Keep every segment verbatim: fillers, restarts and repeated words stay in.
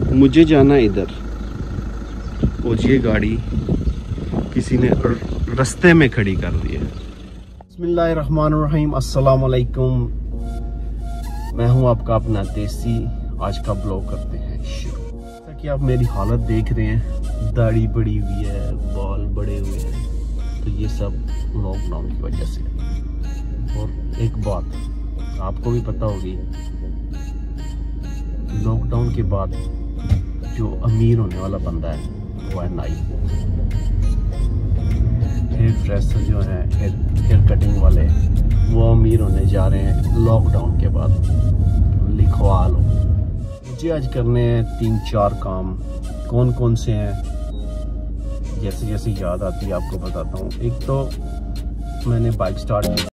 मुझे जाना इधर और ये गाड़ी किसी ने रास्ते में खड़ी कर दी है। बिस्मिल्लाहिर्रहमानिर्रहीम, अस्सलाम वालेकुम। मैं हूं आपका अपना देसी। आज का ब्लॉग करते हैं शुरू। जैसा कि आप मेरी हालत देख रहे हैं, दाढ़ी बड़ी हुई है, बाल बड़े हुए हैं, तो ये सब लॉकडाउन की वजह से। और एक बात आपको भी पता होगी, लॉकडाउन के बाद जो अमीर होने वाला बंदा है वो है नाई। हेयर ड्रेसर जो है, हेयर हेयर कटिंग वाले, वो अमीर होने जा रहे हैं लॉकडाउन के बाद। लिखवा लो। मुझे आज करने हैं तीन चार काम। कौन कौन से हैं, जैसे जैसे याद आती है आपको बताता हूँ। एक तो मैंने बाइक स्टार्ट की।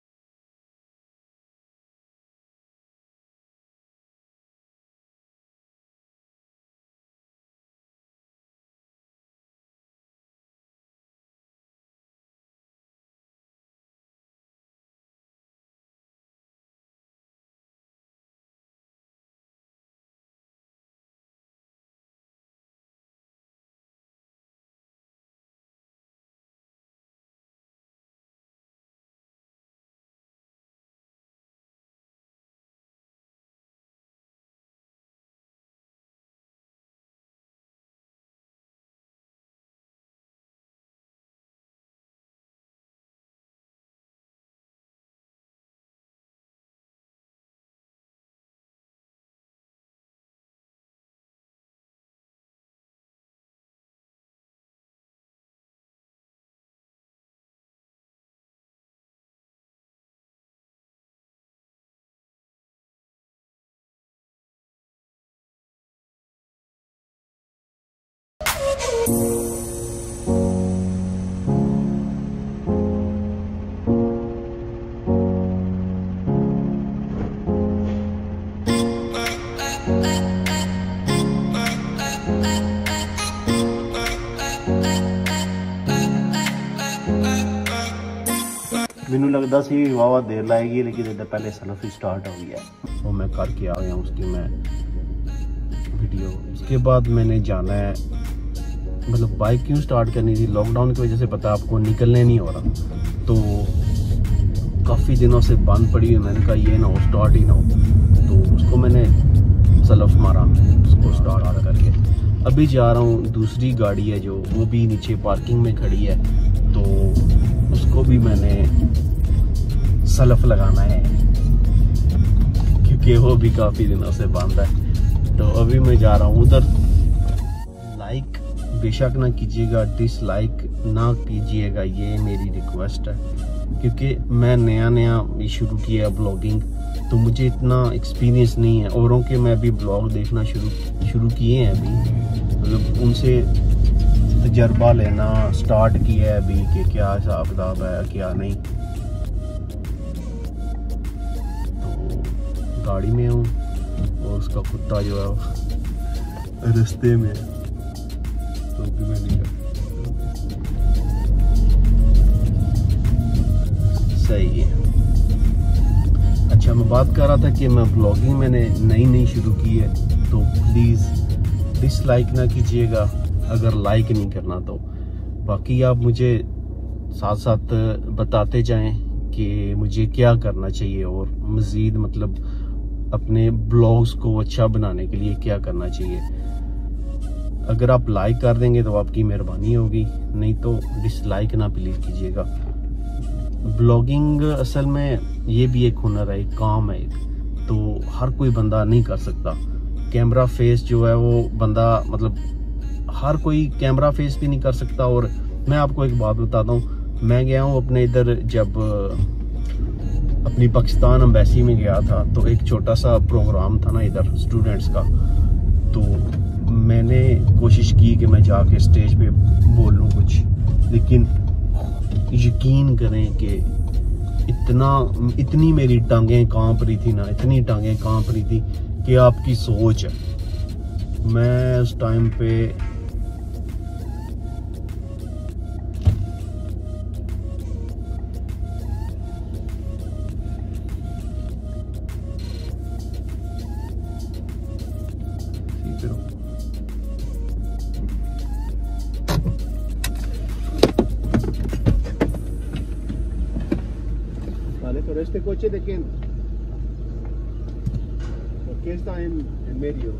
मैनू लगता सी वावा देर लाएगी, लेकिन इधर पहले सलफ ही स्टार्ट हो गया है। वो मैं करके आ गया उसकी मैं वीडियो। उसके बाद मैंने जाना है, मतलब बाइक क्यों स्टार्ट करनी थी, लॉकडाउन की वजह से पता आपको निकलने नहीं हो रहा, तो काफ़ी दिनों से बंद पड़ी हुई। मैंने कहा ये ना हो, स्टार्ट ही ना हो, तो उसको मैंने सलफ मारा, उसको स्टार्ट करके अभी जा रहा हूँ। दूसरी गाड़ी है जो, वो भी नीचे पार्किंग में खड़ी है, तो उसको भी मैंने सलफ लगाना है क्योंकि वो भी काफ़ी दिनों से बंद है। तो अभी मैं जा रहा हूँ उधर। लाइक बेशक ना कीजिएगा, डिसलाइक ना कीजिएगा, ये मेरी रिक्वेस्ट है, क्योंकि मैं नया नया शुरू किया है ब्लॉगिंग, तो मुझे इतना एक्सपीरियंस नहीं है। औरों के मैं अभी ब्लॉग देखना शुरू शुरू किए हैं अभी, मतलब उनसे तजर्बा लेना स्टार्ट किया है अभी कि क्या हिसाब किताब है क्या नहीं। तो गाड़ी में हूँ और उसका कुत्ता जो है रास्ते में, तो भी मैं नहीं सही है। अच्छा, मैं बात कर रहा था कि मैं ब्लॉगिंग मैंने नई नई शुरू की है, तो प्लीज़ डिसलाइक ना कीजिएगा अगर लाइक नहीं करना तो। बाकी आप मुझे साथ साथ बताते जाएं कि मुझे क्या करना चाहिए और मज़ीद मतलब अपने ब्लॉग्स को अच्छा बनाने के लिए क्या करना चाहिए। अगर आप लाइक कर देंगे तो आपकी मेहरबानी होगी, नहीं तो डिसलाइक ना प्लीज़ कीजिएगा। ब्लॉगिंग असल में ये भी एक हुनर है, एक काम है एक, तो हर कोई बंदा नहीं कर सकता। कैमरा फेस जो है वो बंदा, मतलब हर कोई कैमरा फेस भी नहीं कर सकता। और मैं आपको एक बात बताता हूँ, मैं गया हूँ अपने इधर, जब अपनी पाकिस्तान एम्बेसी में गया था, तो एक छोटा सा प्रोग्राम था ना इधर स्टूडेंट्स का, तो मैंने कोशिश की कि मैं जाके स्टेज पे बोलूँ कुछ, लेकिन यकीन करें कि इतना इतनी मेरी टांगें कांप रही थी ना, इतनी टांगें कांप रही थी कि आपकी सोच है। मैं उस टाइम पे Pero este coche de quién? ¿Por qué está en, en medio?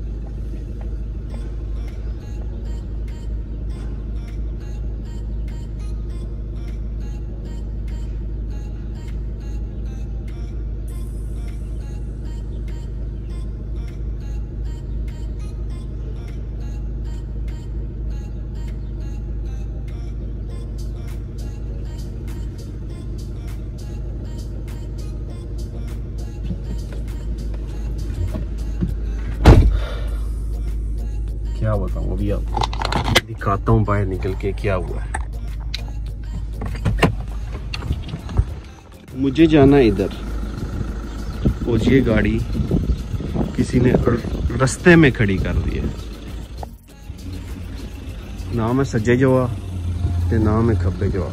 क्या बताऊं, अभी आपको दिखाता हूँ बाहर निकल के क्या हुआ है। मुझे जाना इधर और ये गाड़ी किसी ने रास्ते में खड़ी कर दी है। ना मैं सज्जे जवा ते ना मैं खब्बे जवा।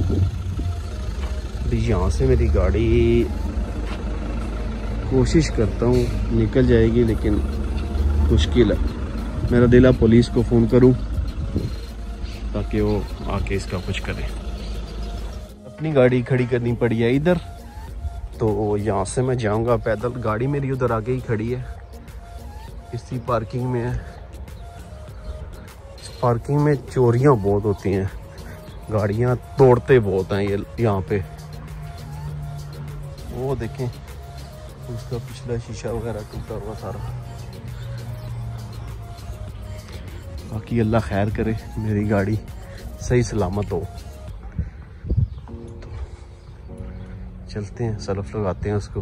यहाँ से मेरी गाड़ी कोशिश करता हूँ निकल जाएगी, लेकिन मुश्किल है। मेरा दिल है पुलिस को फ़ोन करूं ताकि वो आके इसका कुछ करे। अपनी गाड़ी खड़ी करनी पड़ी है इधर, तो यहाँ से मैं जाऊंगा पैदल। गाड़ी मेरी उधर आगे ही खड़ी है, इसी पार्किंग में है। इस पार्किंग में चोरियां बहुत होती हैं, गाड़ियां तोड़ते बहुत हैं ये यहाँ पे। वो देखें उसका पिछला शीशा वगैरह टूटा हुआ सारा। बाकी अल्लाह खैर करे, मेरी गाड़ी सही सलामत हो। तो चलते हैं, सलफ लगाते हैं उसको।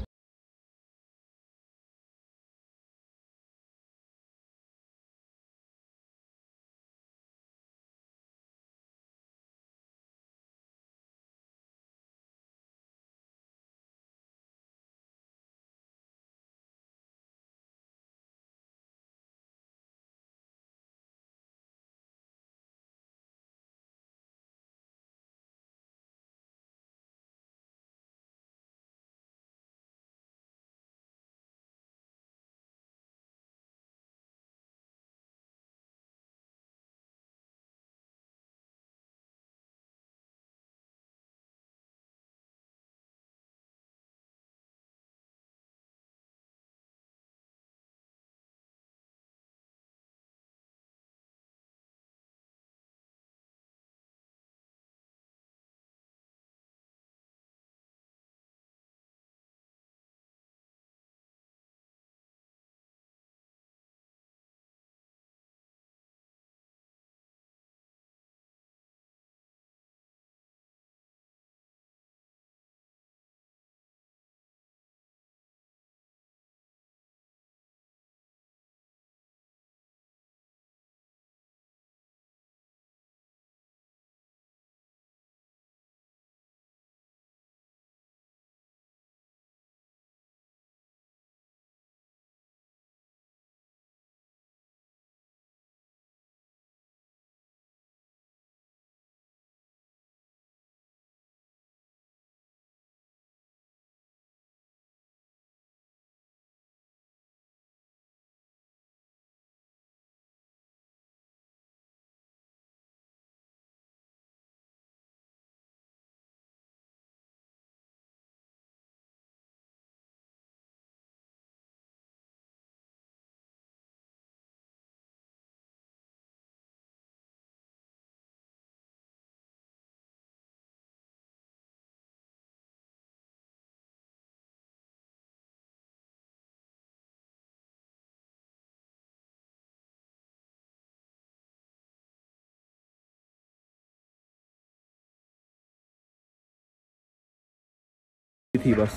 थी बस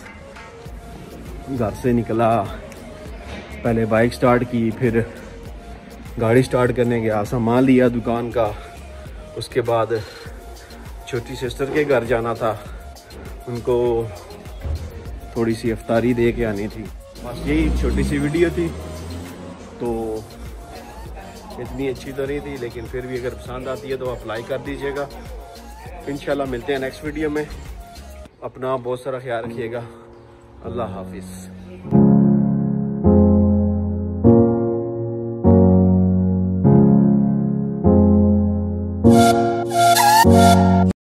घर से निकला, पहले बाइक स्टार्ट की, फिर गाड़ी स्टार्ट करने गया, सामान लिया दुकान का। उसके बाद छोटी सिस्टर के घर जाना था, उनको थोड़ी सी इफ्तारी दे के आनी थी। बस यही छोटी सी वीडियो थी, तो इतनी अच्छी तो नहीं थी, लेकिन फिर भी अगर पसंद आती है तो आप लाइक कर दीजिएगा। इंशाल्लाह मिलते हैं नेक्स्ट वीडियो में। अपना बहुत सारा ख्याल रखिएगा। अल्लाह हाफिज़।